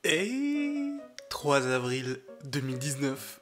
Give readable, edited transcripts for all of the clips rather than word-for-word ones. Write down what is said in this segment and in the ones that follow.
Et 3 avril 2019.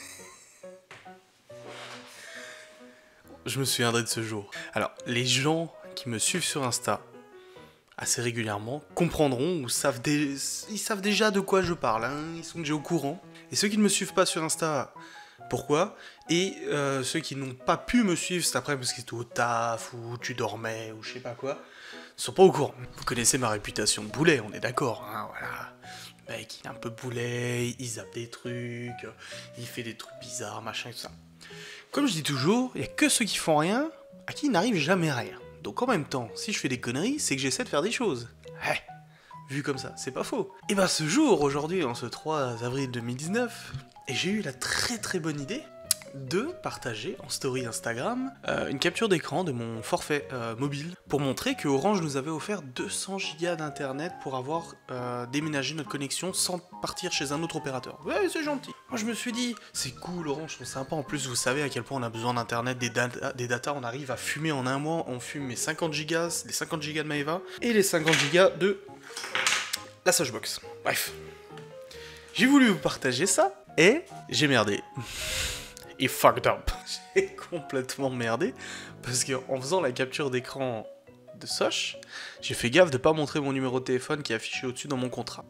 Je me souviendrai de ce jour. Alors, les gens qui me suivent sur Insta assez régulièrement comprendront ou ils savent déjà de quoi je parle, hein, ils sont déjà au courant. Et ceux qui ne me suivent pas sur Insta, pourquoi? Et ceux qui n'ont pas pu me suivre cet après parce qu'ils étaient au taf ou tu dormais ou je sais pas quoi, sont pas au courant. Vous connaissez ma réputation de boulet, on est d'accord, hein, voilà. Le mec, il est un peu boulet, il zappe des trucs, il fait des trucs bizarres, machin et tout ça. Comme je dis toujours, il y a que ceux qui font rien à qui il n'arrive jamais rien. Donc en même temps, si je fais des conneries, c'est que j'essaie de faire des choses. Ouais, vu comme ça, c'est pas faux. Et bah ce jour, aujourd'hui, en ce 3 avril 2019, et j'ai eu la très bonne idée de partager en story Instagram une capture d'écran de mon forfait mobile pour montrer que Orange nous avait offert 200 Go d'internet pour avoir déménagé notre connexion sans partir chez un autre opérateur. Ouais, c'est gentil. Moi je me suis dit, c'est cool, Orange sont sympas. En plus, vous savez à quel point on a besoin d'internet, des datas, on arrive à fumer en un mois. On fume mes 50 gigas, les 50 gigas de Maeva et les 50 gigas de la Soshbox. Bref. J'ai voulu vous partager ça et j'ai merdé. Et fucked up. J'ai complètement merdé parce qu'en faisant la capture d'écran de Soch, j'ai fait gaffe de pas montrer mon numéro de téléphone qui est affiché au-dessus dans mon contrat.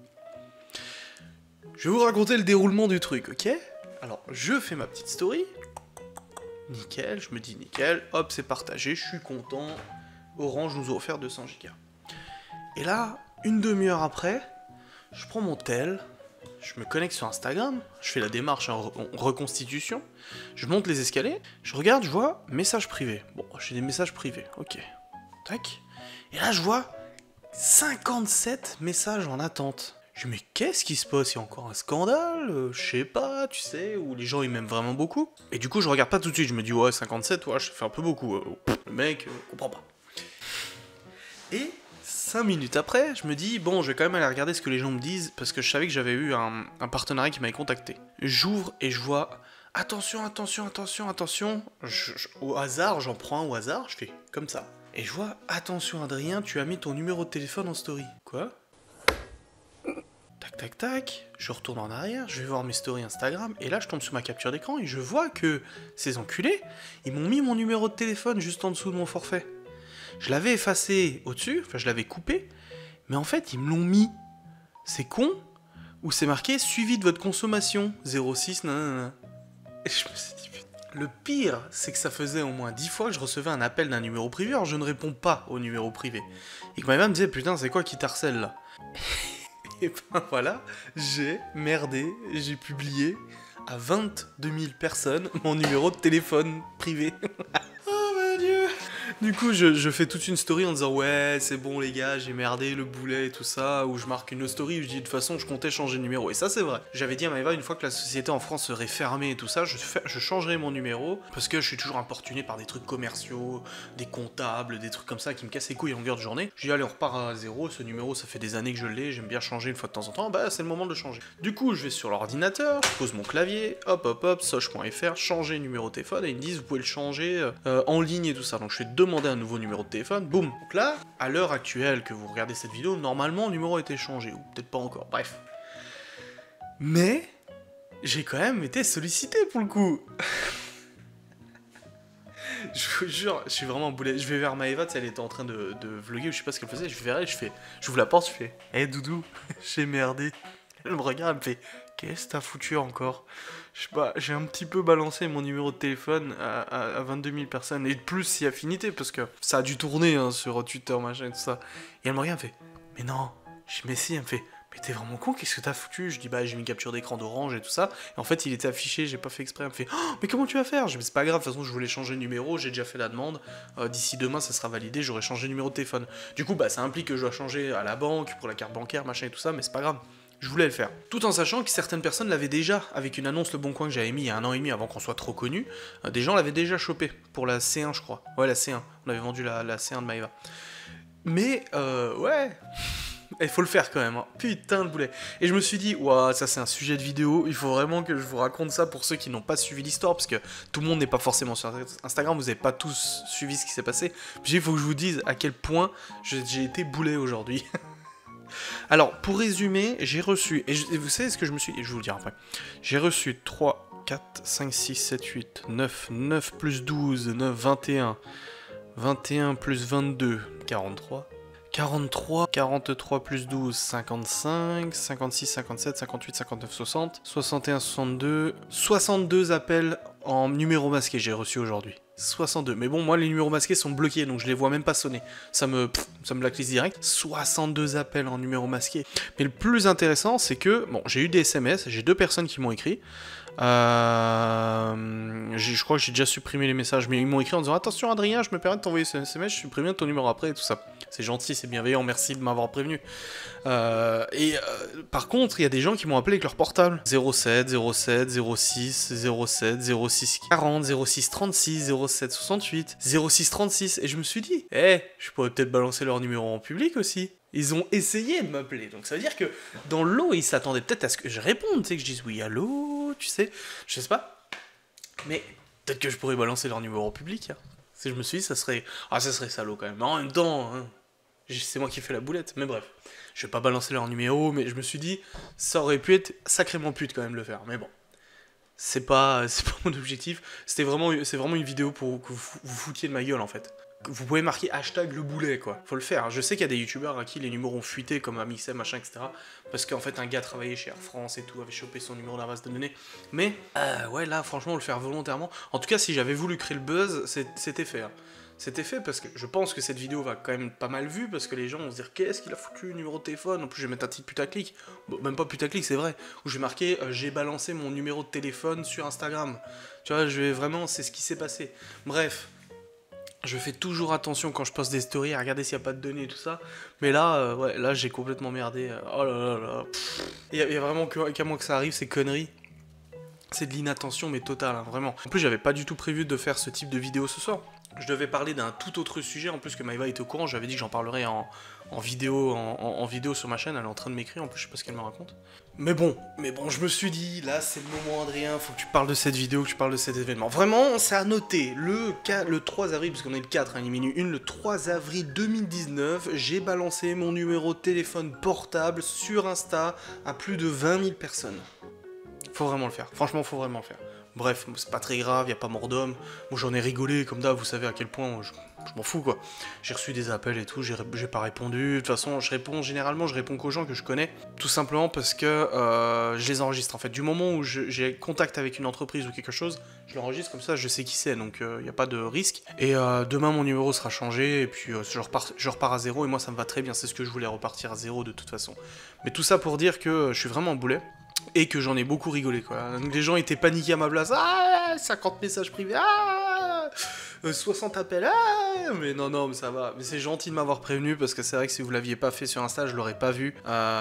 Je vais vous raconter le déroulement du truc, ok? Alors, je fais ma petite story. Nickel, je me dis nickel, hop, c'est partagé, je suis content. Orange nous a offert 200 Go. Et là, une demi-heure après, je prends mon tel. Je me connecte sur Instagram, je fais la démarche en reconstitution, je monte les escaliers, je regarde, je vois message privé. Bon, j'ai des messages privés, ok. Tac. Et là, je vois 57 messages en attente. Je me dis, mais qu'est-ce qui se passe? Il y a encore un scandale? Je sais pas, tu sais, où les gens ils m'aiment vraiment beaucoup. Et du coup, je regarde pas tout de suite, je me dis, ouais, 57, ouais, ça fait un peu beaucoup. Le mec, comprend pas. Et 5 minutes après, je me dis, bon, je vais quand même aller regarder ce que les gens me disent, parce que je savais que j'avais eu un partenariat qui m'avait contacté. J'ouvre et je vois, attention, au hasard, j'en prends un au hasard, je fais comme ça. Et je vois, attention Adrien, tu as mis ton numéro de téléphone en story. Quoi? Tac, je retourne en arrière, je vais voir mes stories Instagram, et là je tombe sur ma capture d'écran et je vois que ces enculés, ils m'ont mis mon numéro de téléphone juste en dessous de mon forfait. Je l'avais effacé au-dessus, enfin je l'avais coupé, mais en fait ils me l'ont mis. C'est con? Ou c'est marqué suivi de votre consommation 06 nanana. Et je me suis dit putain. Le pire, c'est que ça faisait au moins 10 fois que je recevais un appel d'un numéro privé, alors je ne réponds pas au numéro privé. Et que ma mère me disait putain c'est quoi qui t'harcèle là? Et ben voilà, j'ai merdé, j'ai publié à 22 000 personnes mon numéro de téléphone privé. Du coup, je fais toute une story en disant ouais, c'est bon les gars, j'ai merdé le boulet et tout ça, où je marque une story où je dis de toute façon je comptais changer de numéro. Et ça c'est vrai. J'avais dit à Maeva une fois que la société en France serait fermée et tout ça, je changerai mon numéro parce que je suis toujours importuné par des trucs commerciaux, des comptables, des trucs comme ça qui me cassent les couilles en longueur de journée. Je dis allez on repart à zéro, ce numéro ça fait des années que je l'ai, j'aime bien changer une fois de temps en temps, bah c'est le moment de le changer. Du coup je vais sur l'ordinateur, je pose mon clavier, hop, soch.fr, changer numéro de téléphone et ils me disent vous pouvez le changer en ligne et tout ça. Donc je fais demander un nouveau numéro de téléphone, boum. Donc là, à l'heure actuelle que vous regardez cette vidéo, normalement le numéro a été changé, ou peut-être pas encore, bref. Mais, j'ai quand même été sollicité pour le coup. Je vous jure, je suis vraiment boulet. Je vais vers Maeva, elle était en train de vlogger, je sais pas ce qu'elle faisait, je vais vers elle, j'ouvre la porte, je fais « Hé doudou, j'ai merdé ». Elle me regarde, elle me fait « Qu'est-ce que t'as foutu encore ?» Je sais pas, j'ai un petit peu balancé mon numéro de téléphone à 22 000 personnes, et de plus si affinité, parce que ça a dû tourner hein, sur Twitter, machin et tout ça. Et elle me regarde, elle me fait « Mais non ». Je dis « Mais si », elle me fait « Mais t'es vraiment con, qu'est-ce que t'as foutu ?» Je dis « Bah j'ai mis une capture d'écran d'Orange et tout ça. » Et en fait il était affiché, j'ai pas fait exprès. Elle me fait « Oh, mais comment tu vas faire ?» Je dis « Mais c'est pas grave, de toute façon je voulais changer de numéro, j'ai déjà fait la demande. D'ici demain ça sera validé, j'aurai changé de numéro de téléphone. » Du coup bah ça implique que je dois changer à la banque, pour la carte bancaire, machin et tout ça, mais c'est pas grave. Je voulais le faire. Tout en sachant que certaines personnes l'avaient déjà, avec une annonce Le Bon Coin que j'avais mis il y a 1 an et demi avant qu'on soit trop connu, des gens l'avaient déjà chopé, pour la C1 je crois. Ouais la C1, on avait vendu la C1 de Maeva. Mais ouais, il faut le faire quand même, hein. Putain le boulet. Et je me suis dit, ouah, ça c'est un sujet de vidéo, il faut vraiment que je vous raconte ça pour ceux qui n'ont pas suivi l'histoire, parce que tout le monde n'est pas forcément sur Instagram, vous n'avez pas tous suivi ce qui s'est passé. Puis il faut que je vous dise à quel point j'ai été boulet aujourd'hui. Alors, pour résumer, j'ai reçu, et vous savez ce que je me suis dit, je vais vous le dire après. J'ai reçu 3, 4, 5, 6, 7, 8, 9, 9 plus 12, 9, 21, 21 plus 22, 43. 43, 43 plus 12, 55, 56, 57, 58, 59, 60, 61, 62, 62 appels en numéro masqué j'ai reçu aujourd'hui. 62, mais bon, moi les numéros masqués sont bloqués, donc je les vois même pas sonner. Ça me blacklist direct. 62 appels en numéro masqué. Mais le plus intéressant, c'est que, bon, j'ai eu des SMS, j'ai 2 personnes qui m'ont écrit. Je crois que j'ai déjà supprimé les messages, mais ils m'ont écrit en disant attention Adrien, je me permets de t'envoyer ce SMS, je supprime ton numéro après et tout ça. C'est gentil, c'est bienveillant, merci de m'avoir prévenu. Par contre, il y a des gens qui m'ont appelé avec leur portable. 07, 07, 06, 07, 06, 40, 06, 36, 07, 68, 06, 36. Et je me suis dit, je pourrais peut-être balancer leur numéro en public aussi. Ils ont essayé de m'appeler, donc ça veut dire que dans l'eau, ils s'attendaient peut-être à ce que je réponde, tu sais, que je dise oui, allô, tu sais, je sais pas. Mais peut-être que je pourrais balancer leur numéro en public. Hein. Si je me suis dit, ça serait salaud quand même. Mais en même temps, hein, c'est moi qui ai fait la boulette. Mais bref, je vais pas balancer leur numéro, mais je me suis dit, ça aurait pu être sacrément pute quand même de le faire. Mais bon, c'est pas mon objectif. C'est vraiment une vidéo pour que vous foutiez de ma gueule en fait. Vous pouvez marquer hashtag le boulet quoi, faut le faire. Je sais qu'il y a des youtubeurs à qui les numéros ont fuité comme Amixem machin etc. Parce qu'en fait un gars travaillait chez Air France et tout, avait chopé son numéro dans la base de données. Mais ouais là franchement le faire volontairement. En tout cas si j'avais voulu créer le buzz, c'était fait. Hein. C'était fait parce que je pense que cette vidéo va quand même pas mal vue parce que les gens vont se dire qu'est-ce qu'il a foutu numéro de téléphone. En plus je vais mettre un titre putaclic. Bon, même pas putaclic c'est vrai. Où je vais marquer j'ai balancé mon numéro de téléphone sur Instagram. Tu vois je vais vraiment c'est ce qui s'est passé. Bref. Je fais toujours attention quand je poste des stories à regarder s'il n'y a pas de données et tout ça. Mais là, ouais, là j'ai complètement merdé. Oh là là là. Il y a vraiment qu'à moi que ça arrive, ces conneries. C'est de l'inattention, mais totale, hein, vraiment. En plus, j'avais pas du tout prévu de faire ce type de vidéo ce soir. Je devais parler d'un tout autre sujet, en plus que Maïva était au courant. J'avais dit que j'en parlerais en vidéo, en vidéo sur ma chaîne. Elle est en train de m'écrire, en plus, je sais pas ce qu'elle me raconte. Mais bon, je me suis dit, là, c'est le moment, Adrien, faut que tu parles de cette vidéo, que tu parles de cet événement. Vraiment, c'est à noter. Le 3 avril, parce qu'on est le 4, hein, il est minuit 1, le 3 avril 2019, j'ai balancé mon numéro de téléphone portable sur Insta à plus de 20 000 personnes. Faut vraiment le faire. Franchement, faut vraiment le faire. Bref, c'est pas très grave, y a pas mort d'homme. Moi, j'en ai rigolé, comme d'hab, vous savez à quel point je m'en fous, quoi. J'ai reçu des appels et tout, j'ai pas répondu. De toute façon, généralement, je réponds qu'aux gens que je connais. Tout simplement parce que je les enregistre, en fait. Du moment où j'ai contact avec une entreprise ou quelque chose, je l'enregistre comme ça, je sais qui c'est, donc y a pas de risque. Et demain, mon numéro sera changé, et puis je repars à zéro, et moi, ça me va très bien. C'est ce que je voulais, repartir à zéro de toute façon. Mais tout ça pour dire que je suis vraiment un boulet. Et que j'en ai beaucoup rigolé, quoi. Donc les gens étaient paniqués à ma place. Ah, 50 messages privés. Ah, 60 appels. Ah, mais non, mais ça va. Mais c'est gentil de m'avoir prévenu, parce que c'est vrai que si vous l'aviez pas fait sur Insta, je l'aurais pas vu.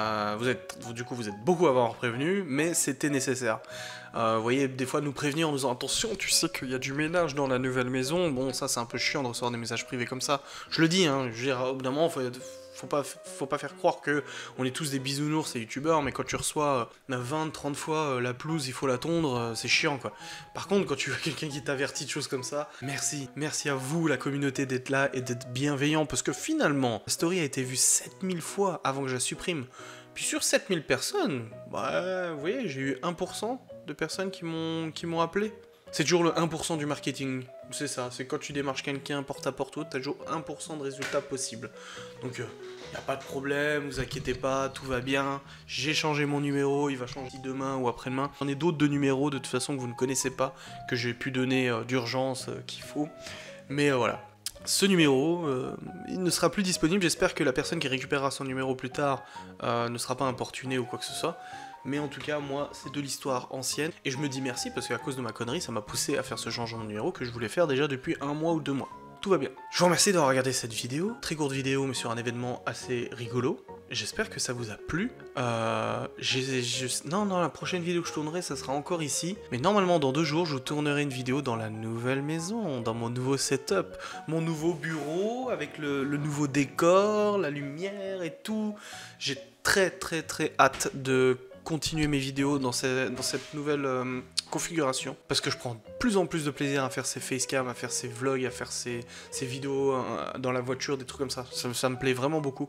Du coup, vous êtes beaucoup à avoir prévenu, mais c'était nécessaire. Vous voyez, des fois, nous prévenir en nous disant attention, tu sais qu'il y a du ménage dans la nouvelle maison. Bon, ça, c'est un peu chiant de recevoir des messages privés comme ça. Je le dis, hein. Je veux dire, au bout d'un moment, faut pas faire croire que on est tous des bisounours et youtubeurs, mais quand tu reçois 20-30 fois la pelouse, il faut la tondre, c'est chiant quoi. Par contre, quand tu vois quelqu'un qui t'avertit de choses comme ça, merci à vous la communauté d'être là et d'être bienveillant, parce que finalement, la story a été vue 7000 fois avant que je la supprime. Puis sur 7000 personnes, bah, vous voyez, j'ai eu 1% de personnes qui m'ont appelé. C'est toujours le 1% du marketing, c'est ça, c'est quand tu démarches quelqu'un porte à porte, t'as toujours 1% de résultats possibles. Donc, y a pas de problème, vous inquiétez pas, tout va bien. J'ai changé mon numéro, il va changer demain ou après-demain. J'en ai d'autres de numéros de toute façon que vous ne connaissez pas, que j'ai pu donner d'urgence qu'il faut. Mais voilà. Ce numéro, il ne sera plus disponible, j'espère que la personne qui récupérera son numéro plus tard ne sera pas importunée ou quoi que ce soit. Mais en tout cas, moi, c'est de l'histoire ancienne. Et je me dis merci parce qu'à cause de ma connerie, ça m'a poussé à faire ce changement de numéro que je voulais faire déjà depuis 1 mois ou 2 mois. Tout va bien. Je vous remercie d'avoir regardé cette vidéo. Très courte vidéo, mais sur un événement assez rigolo. J'espère que ça vous a plu. Non, la prochaine vidéo que je tournerai, ça sera encore ici. Mais normalement, dans 2 jours, je vous tournerai une vidéo dans la nouvelle maison, dans mon nouveau setup. Mon nouveau bureau, avec le nouveau décor, la lumière et tout. J'ai très hâte de continuer mes vidéos dans cette nouvelle configuration, parce que je prends de plus en plus de plaisir à faire ces facecam, à faire ces vlogs, à faire ces vidéos dans la voiture, des trucs comme ça. Ça me plaît vraiment beaucoup.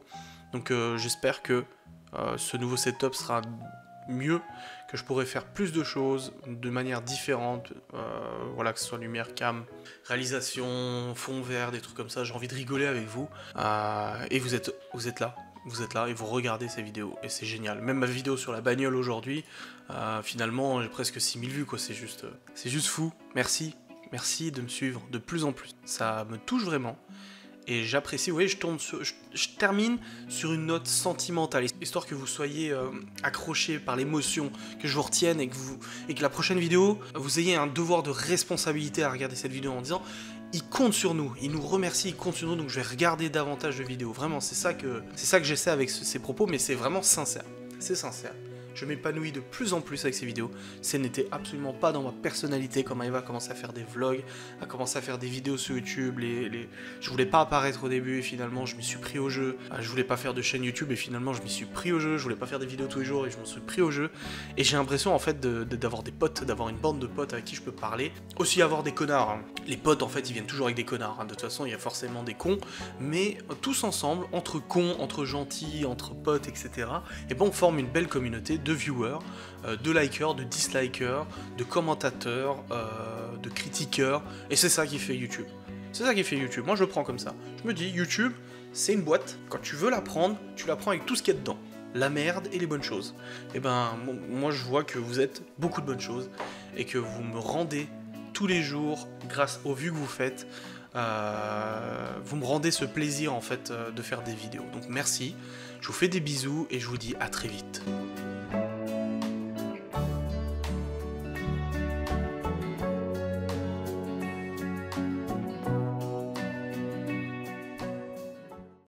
Donc j'espère que ce nouveau setup sera mieux, que je pourrai faire plus de choses de manière différente, voilà, que ce soit lumière, cam, réalisation, fond vert, des trucs comme ça. J'ai envie de rigoler avec vous, et vous êtes là et vous regardez ces vidéos et c'est génial. Même ma vidéo sur la bagnole aujourd'hui, finalement j'ai presque 6000 vues quoi, c'est juste fou. Merci de me suivre de plus en plus, ça me touche vraiment. Et j'apprécie, vous voyez, je termine sur une note sentimentale, histoire que vous soyez accrochés par l'émotion, que je vous retienne et que la prochaine vidéo, vous ayez un devoir de responsabilité à regarder cette vidéo en disant il compte sur nous, il nous remercie, il compte sur nous, donc je vais regarder davantage de vidéos. Vraiment, c'est ça que j'essaie avec ces propos, mais c'est vraiment sincère. C'est sincère. Je m'épanouis de plus en plus avec ces vidéos. Ce n'était absolument pas dans ma personnalité quand Maëva a commencé à faire des vlogs, a commencé à faire des vidéos sur YouTube. Je voulais pas apparaître au début et finalement je m'y suis pris au jeu. Je voulais pas faire de chaîne YouTube et finalement je m'y suis pris au jeu. Je voulais pas faire des vidéos tous les jours et je me suis pris au jeu. Et j'ai l'impression en fait d'avoir des potes, d'avoir une bande de potes avec qui je peux parler. Aussi avoir des connards. Hein. Les potes en fait ils viennent toujours avec des connards. Hein. De toute façon il y a forcément des cons. Mais tous ensemble, entre cons, entre gentils, entre potes, etc. Et ben on forme une belle communauté de viewers, de likers, de dislikers, de commentateurs, de critiqueurs, et c'est ça qui fait YouTube. C'est ça qui fait YouTube, moi je le prends comme ça. Je me dis, YouTube, c'est une boîte, quand tu veux la prendre, tu la prends avec tout ce qu'il y a dedans. La merde et les bonnes choses. Et ben, moi je vois que vous êtes beaucoup de bonnes choses, et que vous me rendez tous les jours, grâce aux vues que vous faites, vous me rendez ce plaisir en fait de faire des vidéos. Donc merci, je vous fais des bisous, et je vous dis à très vite.